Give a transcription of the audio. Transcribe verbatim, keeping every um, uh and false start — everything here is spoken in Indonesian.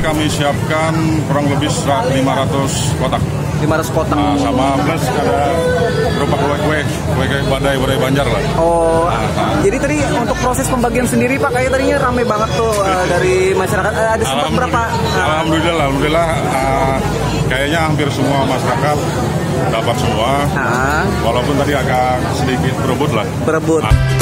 kami siapkan kurang lebih lima ratus kotak. lima ratus kotak. Nah, sama plus ada berupa kue-kue, kue-kue badai, badai Banjar lah. Oh, nah, nah. Jadi tadi untuk proses pembagian sendiri Pak, kayak tadinya rame banget tuh uh, dari masyarakat. Uh, ada sempat berapa? Uh, Alhamdulillah, alhamdulillah. Uh, kayaknya hampir semua masyarakat dapat semua. Uh, walaupun tadi agak sedikit berebut lah. Berebut. Uh.